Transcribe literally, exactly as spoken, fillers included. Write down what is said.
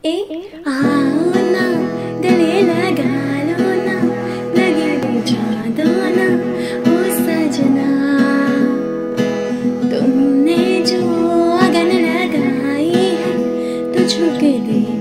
ए आओ ना गले लगा लो ना, लगे बुझा दो ना ओ सजना। तुमने जो अगन लगाई है तो झुक दे